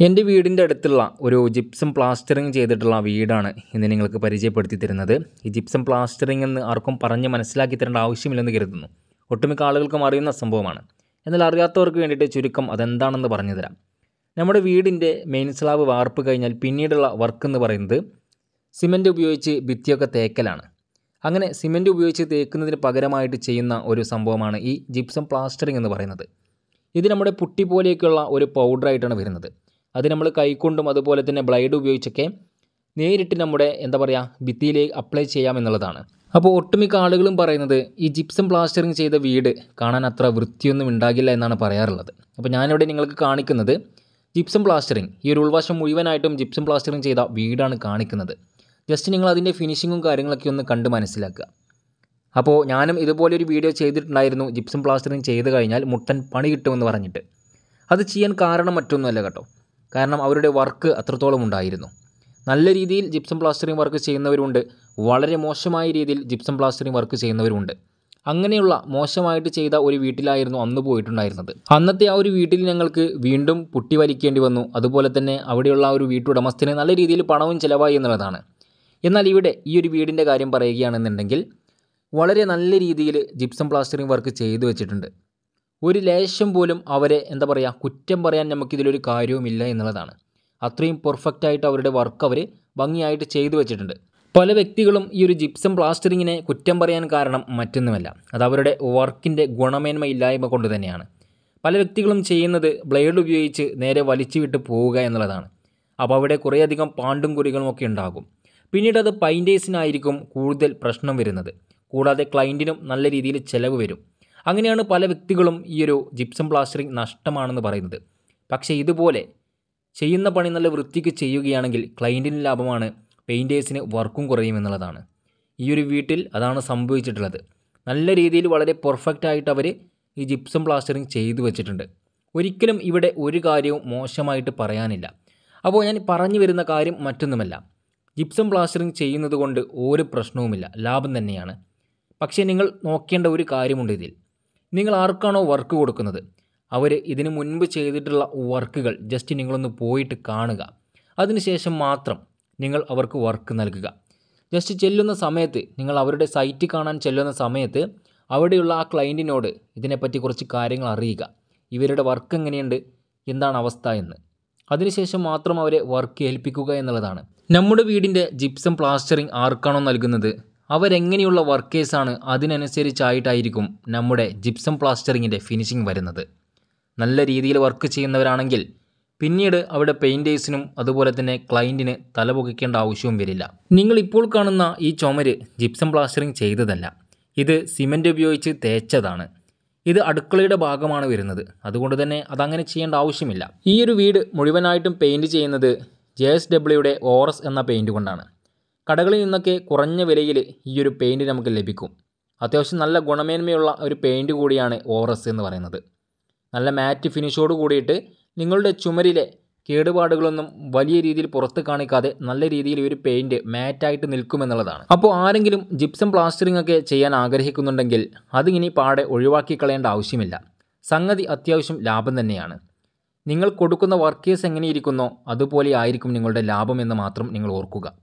എൻ്റെ വീടിൻ്റെ അടുത്തുള്ള ഒരു ജിപ്സം പ്ലാസ്റ്ററിങ് ചെയ്തിട്ടുള്ള വീടാണ് ഇന്ന് നിങ്ങൾക്ക് പരിചയപ്പെടുത്തി തരുന്നത്. ഈ ജിപ്സം പ്ലാസ്റ്ററിങ് എന്ന് ആർക്കും പറഞ്ഞ് മനസ്സിലാക്കി തരേണ്ട ആവശ്യമില്ലെന്ന് കരുതുന്നു. ഒട്ടുമിക്ക ആളുകൾക്കും അറിയുന്ന സംഭവമാണ്. എന്നാൽ അറിയാത്തവർക്ക് വേണ്ടിയിട്ട് ചുരുക്കം അതെന്താണെന്ന് പറഞ്ഞു തരാം. നമ്മുടെ വീടിൻ്റെ മെയിൻ സ്ലാബ് വാർപ്പ് കഴിഞ്ഞാൽ പിന്നീടുള്ള വർക്ക് എന്ന് പറയുന്നത് സിമൻറ്റ് ഉപയോഗിച്ച് ഭിത്തിയൊക്കെ തേക്കലാണ്. അങ്ങനെ സിമൻറ്റ് ഉപയോഗിച്ച് തേക്കുന്നതിന് പകരമായിട്ട് ചെയ്യുന്ന ഒരു സംഭവമാണ് ഈ ജിപ്സം പ്ലാസ്റ്ററിങ് എന്ന് പറയുന്നത്. ഇത് നമ്മുടെ പുട്ടി പോലെയൊക്കെയുള്ള ഒരു പൗഡറായിട്ടാണ് വരുന്നത്. അത് നമ്മൾ കൈകൊണ്ടും അതുപോലെ തന്നെ ബ്ലേഡ് ഉപയോഗിച്ചൊക്കെ നേരിട്ട് നമ്മുടെ ഭിത്തിയിലേക്ക് അപ്ലൈ ചെയ്യാമെന്നുള്ളതാണ്. അപ്പോൾ ഒട്ടുമിക്ക ആളുകളും പറയുന്നത് ഈ ജിപ്സം പ്ലാസ്റ്ററിങ് ചെയ്ത വീട് കാണാൻ അത്ര വൃത്തിയൊന്നും ഉണ്ടാകില്ല എന്നാണ് പറയാറുള്ളത്. അപ്പോൾ ഞാനിവിടെ നിങ്ങൾക്ക് കാണിക്കുന്നത് ജിപ്സം പ്ലാസ്റ്ററിങ്, ഈ ഒരു ഉൾവശം മുഴുവനായിട്ടും ജിപ്സം പ്ലാസ്റ്ററിങ് ചെയ്ത വീടാണ് കാണിക്കുന്നത്. ജസ്റ്റ് നിങ്ങൾ അതിൻ്റെ ഫിനിഷിങ്ങും കാര്യങ്ങളൊക്കെ ഒന്ന് കണ്ട് മനസ്സിലാക്കുക. അപ്പോൾ ഞാനും ഇതുപോലൊരു വീഡിയോ ചെയ്തിട്ടുണ്ടായിരുന്നു, ജിപ്സം പ്ലാസ്റ്ററിങ് ചെയ്ത് കഴിഞ്ഞാൽ മുട്ടൻ പണി കിട്ടുമെന്ന് പറഞ്ഞിട്ട്. അത് ചെയ്യാൻ കാരണം മറ്റൊന്നുമല്ല കേട്ടോ, കാരണം അവരുടെ വർക്ക് അത്രത്തോളം ഉണ്ടായിരുന്നു. നല്ല രീതിയിൽ ജിപ്സം പ്ലാസ്റ്ററിങ് വർക്ക് ചെയ്യുന്നവരുണ്ട്, വളരെ മോശമായ രീതിയിൽ ജിപ്സം പ്ലാസ്റ്ററിങ് വർക്ക് ചെയ്യുന്നവരുണ്ട്. അങ്ങനെയുള്ള മോശമായിട്ട് ചെയ്ത ഒരു വീട്ടിലായിരുന്നു അന്ന് പോയിട്ടുണ്ടായിരുന്നത്. അന്നത്തെ ആ ഒരു വീട്ടിൽ ഞങ്ങൾക്ക് വീണ്ടും പുട്ടി വലിക്കേണ്ടി വന്നു. അതുപോലെ തന്നെ അവിടെയുള്ള ആ ഒരു വീട്ടുടമസ്ഥന് നല്ല രീതിയിൽ പണവും ചിലവായി എന്നുള്ളതാണ്. എന്നാൽ ഇവിടെ ഈ ഒരു വീടിൻ്റെ കാര്യം പറയുകയാണെന്നുണ്ടെങ്കിൽ വളരെ നല്ല രീതിയിൽ ജിപ്സം പ്ലാസ്റ്ററിങ് വർക്ക് ചെയ്തു വെച്ചിട്ടുണ്ട്. ഒരു ലേശം പോലും അവരെ കുറ്റം പറയാൻ നമുക്കിതിലൊരു കാര്യവുമില്ല എന്നുള്ളതാണ്. അത്രയും പെർഫെക്റ്റായിട്ട് അവരുടെ വർക്ക് അവർ ഭംഗിയായിട്ട് ചെയ്തു വെച്ചിട്ടുണ്ട്. പല വ്യക്തികളും ഈ ഒരു ജിപ്സം പ്ലാസ്റ്ററിങ്ങിനെ കുറ്റം പറയാൻ കാരണം മറ്റൊന്നുമല്ല, അത് അവരുടെ വർക്കിൻ്റെ ഗുണമേന്മയില്ലായ്മ കൊണ്ട് തന്നെയാണ്. പല വ്യക്തികളും ചെയ്യുന്നത് ബ്ലേഡ് ഉപയോഗിച്ച് നേരെ വലിച്ചു വിട്ട് പോവുക എന്നുള്ളതാണ്. അപ്പോൾ അവിടെ കുറേയധികം പാണ്ടും കുറികളും ഒക്കെ ഉണ്ടാകും. പിന്നീട് അത് പെയിൻറ്റേഴ്സിനായിരിക്കും കൂടുതൽ പ്രശ്നം വരുന്നത്. കൂടാതെ ക്ലയൻറ്റിനും നല്ല രീതിയിൽ ചിലവ് വരും. അങ്ങനെയാണ് പല വ്യക്തികളും ഈ ഒരു ജിപ്സം പ്ലാസ്റ്ററിങ് നഷ്ടമാണെന്ന് പറയുന്നത്. പക്ഷേ ഇതുപോലെ ചെയ്യുന്ന പണി നല്ല വൃത്തിക്ക് ചെയ്യുകയാണെങ്കിൽ ക്ലയൻറ്റിന് ലാഭമാണ്, പെയിൻറ്റേഴ്സിന് വർക്കും കുറയും എന്നുള്ളതാണ്. ഈ ഒരു വീട്ടിൽ അതാണ് സംഭവിച്ചിട്ടുള്ളത്. നല്ല രീതിയിൽ വളരെ പെർഫെക്റ്റായിട്ട് അവർ ഈ ജിപ്സം പ്ലാസ്റ്ററിങ് ചെയ്തു വെച്ചിട്ടുണ്ട്. ഒരിക്കലും ഇവിടെ ഒരു കാര്യവും മോശമായിട്ട് പറയാനില്ല. അപ്പോൾ ഞാൻ പറഞ്ഞു വരുന്ന കാര്യം മറ്റൊന്നുമല്ല, ജിപ്സം പ്ലാസ്റ്ററിങ് ചെയ്യുന്നത് കൊണ്ട് ഒരു പ്രശ്നവുമില്ല, ലാഭം തന്നെയാണ്. പക്ഷേ നിങ്ങൾ നോക്കേണ്ട ഒരു കാര്യമുണ്ട് ഇതിൽ. നിങ്ങൾ ആർക്കാണോ വർക്ക് കൊടുക്കുന്നത് അവർ ഇതിനു മുൻപ് ചെയ്തിട്ടുള്ള വർക്കുകൾ ജസ്റ്റ് നിങ്ങളൊന്ന് പോയിട്ട് കാണുക. അതിനുശേഷം മാത്രം നിങ്ങൾ അവർക്ക് വർക്ക് നൽകുക. ജസ്റ്റ് ചെല്ലുന്ന സമയത്ത്, നിങ്ങൾ അവരുടെ സൈറ്റ് കാണാൻ ചെല്ലുന്ന സമയത്ത് അവിടെയുള്ള ആ ക്ലയൻറ്റിനോട് ഇതിനെപ്പറ്റി കുറച്ച് കാര്യങ്ങൾ അറിയുക. ഇവരുടെ വർക്ക് എങ്ങനെയുണ്ട്, എന്താണ് അവസ്ഥ എന്ന്. അതിനുശേഷം മാത്രം അവരെ വർക്ക് ഏൽപ്പിക്കുക എന്നുള്ളതാണ്. നമ്മുടെ വീടിൻ്റെ ജിപ്സം പ്ലാസ്റ്ററിങ് ആർക്കാണോ നൽകുന്നത് അവരെങ്ങനെയുള്ള വർക്കേഴ്സാണ് അതിനനുസരിച്ചായിട്ടായിരിക്കും നമ്മുടെ ജിപ്സം പ്ലാസ്റ്ററിങ്ങിൻ്റെ ഫിനിഷിംഗ് വരുന്നത്. നല്ല രീതിയിൽ വർക്ക് ചെയ്യുന്നവരാണെങ്കിൽ പിന്നീട് അവിടെ പെയിൻറ്റേഴ്സിനും അതുപോലെ തന്നെ ക്ലയൻറ്റിന് തലപൊക്കിക്കേണ്ട ആവശ്യവും വരില്ല. നിങ്ങളിപ്പോൾ കാണുന്ന ഈ ചുമര് ജിപ്സം പ്ലാസ്റ്ററിങ് ചെയ്തതല്ല, ഇത് സിമൻറ്റ് ഉപയോഗിച്ച് തേച്ചതാണ്. ഇത് അടുക്കളയുടെ ഭാഗമാണ് വരുന്നത്. അതുകൊണ്ട് തന്നെ അതങ്ങനെ ചെയ്യേണ്ട ആവശ്യമില്ല. ഈ ഒരു വീട് മുഴുവനായിട്ടും പെയിൻറ്റ് ചെയ്യുന്നത് JSWയുടെ ORS എന്ന പെയിൻറ്റ് കൊണ്ടാണ്. കടകളിൽ നിന്നൊക്കെ കുറഞ്ഞ വിലയിൽ ഈ ഒരു പെയിൻറ്റ് നമുക്ക് ലഭിക്കും. അത്യാവശ്യം നല്ല ഗുണമേന്മയുള്ള ഒരു പെയിൻറ്റ് കൂടിയാണ് ORS എന്ന് പറയുന്നത്. നല്ല മാറ്റ് ഫിനിഷോട് കൂടിയിട്ട് നിങ്ങളുടെ ചുമരിലെ കേടുപാടുകളൊന്നും വലിയ രീതിയിൽ പുറത്ത് കാണിക്കാതെ നല്ല രീതിയിൽ ഈ ഒരു പെയിൻറ്റ് മാറ്റായിട്ട് നിൽക്കുമെന്നുള്ളതാണ്. അപ്പോൾ ആരെങ്കിലും ജിപ്സം പ്ലാസ്റ്ററിംഗ് ഒക്കെ ചെയ്യാൻ ആഗ്രഹിക്കുന്നുണ്ടെങ്കിൽ അതിങ്ങനെ പാടെ ഒഴിവാക്കി കളയേണ്ട ആവശ്യമില്ല. സംഗതി അത്യാവശ്യം ലാഭം തന്നെയാണ്. നിങ്ങൾ കൊടുക്കുന്ന വർക്കേഴ്സ് എങ്ങനെയിരിക്കുന്നോ അതുപോലെ ആയിരിക്കും നിങ്ങളുടെ ലാഭം എന്ന് മാത്രം നിങ്ങൾ ഓർക്കുക.